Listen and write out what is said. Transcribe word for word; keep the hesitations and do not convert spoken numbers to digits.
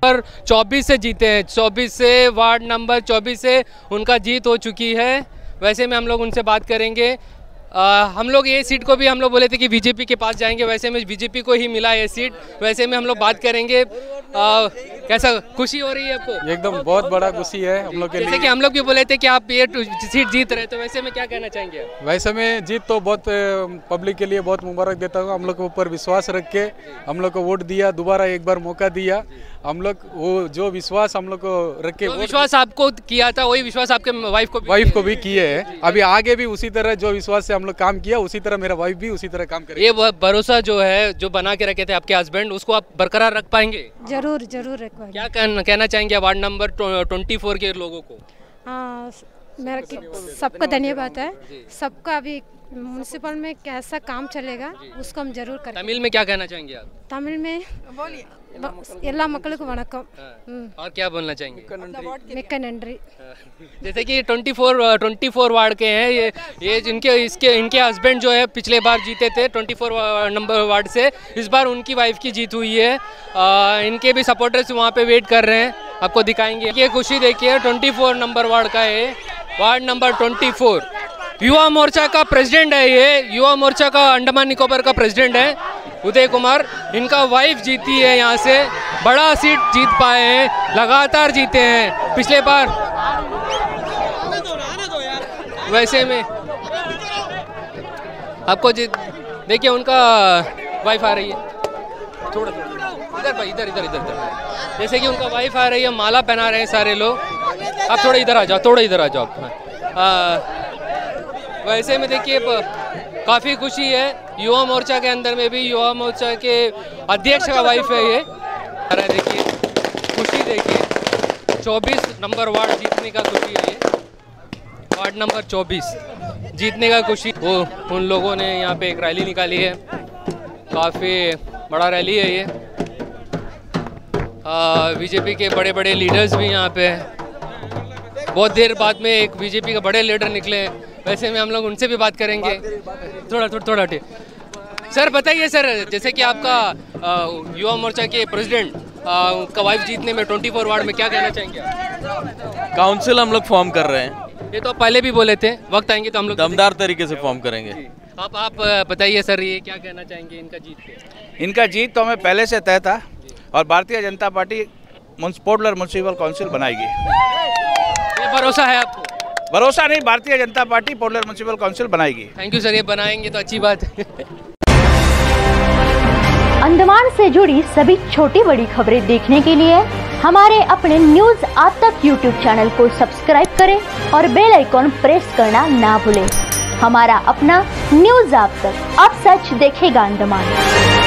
पर चौबीस से जीते हैं, चौबीस से वार्ड नंबर चौबीस से उनका जीत हो चुकी है। वैसे में हम लोग उनसे बात करेंगे। आ, हम लोग ये सीट को भी हम लोग बोले थे कि बीजेपी के पास जाएंगे, वैसे में बीजेपी को ही मिला ये सीट। वैसे में हम लोग बात करेंगे। आ, कैसा खुशी हो रही है आपको? एकदम बहुत बड़ा खुशी है हम लोग के लिए। जैसे कि हम लोग भी बोले थे कि आप ये सीट जीत रहे, तो वैसे में क्या कहना चाहेंगे? वैसे में जीत तो बहुत पब्लिक के लिए बहुत मुबारक देता हूँ। हम लोग के ऊपर विश्वास रख के हम लोग को वोट दिया, दोबारा एक बार मौका दिया। हम लोग वो जो विश्वास हम लोग को रख के, विश्वास आपको किया था वही विश्वास आपके वाइफ को वाइफ को भी किए है। अभी आगे भी उसी तरह जो विश्वास से हम लोग काम किया, उसी तरह मेरा वाइफ भी उसी तरह काम करेगी। ये भरोसा जो है जो बना के रखे थे आपके हस्बैंड, उसको आप बरकरार रख पाएंगे? जरूर जरूर रख पाएंगे। क्या कहना, कहना चाहेंगे वार्ड नंबर ट्वेंटी फोर के लोगों को? हाँ, मेरा सबका धन्यवाद है। सबका अभी म्यूनसिपल में कैसा काम चलेगा उसको हम जरूर करेंगे। तमिल में क्या कहना चाहेंगे आप? तमिल में बोलिए। எல்லா மக்களுக்கும் வணக்கம்। और क्या बोलना चाहेंगे? मिक्का नंद्री। जैसे कि चौबीस चौबीस वार्ड के हैं ये ये जिनके इसके इनके हस्बैंड जो है पिछले बार जीते थे चौबीस नंबर वार्ड से, इस बार उनकी वाइफ की जीत हुई है। आ, इनके भी सपोर्टर्स वहाँ पे वेट कर रहे हैं, आपको दिखाएंगे। ये खुशी देखिए, चौबीस नंबर वार्ड का है, वार्ड नंबर चौबीस। युवा मोर्चा का प्रेसिडेंट है ये, युवा मोर्चा का अंडमान निकोबार का प्रेसिडेंट है उदय कुमार। इनका वाइफ जीती है, यहाँ से बड़ा सीट जीत पाए हैं, लगातार जीते हैं पिछले बार। वैसे में आपको देखिए उनका वाइफ आ रही है, थोड़ा इधर भाई, इधर इधर इधर इधर जैसे कि उनका वाइफ आ रही है, माला पहना रहे हैं सारे लोग। आप थोड़ा इधर आ जाओ, थोड़ा इधर आ जाओ आप। वैसे में देखिए काफ़ी खुशी है, युवा मोर्चा के अंदर में भी युवा मोर्चा के अध्यक्ष का वाइफ है ये। अरे देखिए खुशी देखिए, चौबीस नंबर वार्ड जीतने का खुशी है ये, वार्ड नंबर चौबीस जीतने का खुशी। वो उन लोगों ने यहाँ पे एक रैली निकाली है, काफ़ी बड़ा रैली है ये। बीजेपी के बड़े बड़े लीडर्स भी यहाँ पे हैं। बहुत देर बाद में एक बीजेपी के बड़े लीडर निकले, वैसे में हम लोग उनसे भी बात करेंगे। थोड़ा थोड़ा थोड़ा ठीक सर, बताइए सर, जैसे कि आपका युवा मोर्चा के प्रेसिडेंट का वाइफ जीतने में चौबीस वार्ड में क्या कहना चाहेंगे? काउंसिल हम लोग फॉर्म कर रहे हैं। ये तो आप पहले भी बोले थे, वक्त आएंगे तो हम लोग दमदार तरीके से फॉर्म करेंगे। आप आप बताइए सर, ये क्या कहना चाहेंगे इनका जीत पे? इनका जीत तो हमें पहले से तय था और भारतीय जनता पार्टी पोर्टलर म्यूनसिपल काउंसिल बनाएगी। ये भरोसा है आपको? भरोसा नहीं, भारतीय जनता पार्टी पोर्टलर म्यूनसिपल काउंसिल बनाएगी। थैंक यू सर, ये बनाएंगे तो अच्छी बात है। अंडमान से जुड़ी सभी छोटी बड़ी खबरें देखने के लिए हमारे अपने न्यूज आज तक यूट्यूब चैनल को सब्सक्राइब करें और बेल आइकॉन प्रेस करना ना भूलें। हमारा अपना न्यूज आज तक, अब सच देखेगा अंडमान।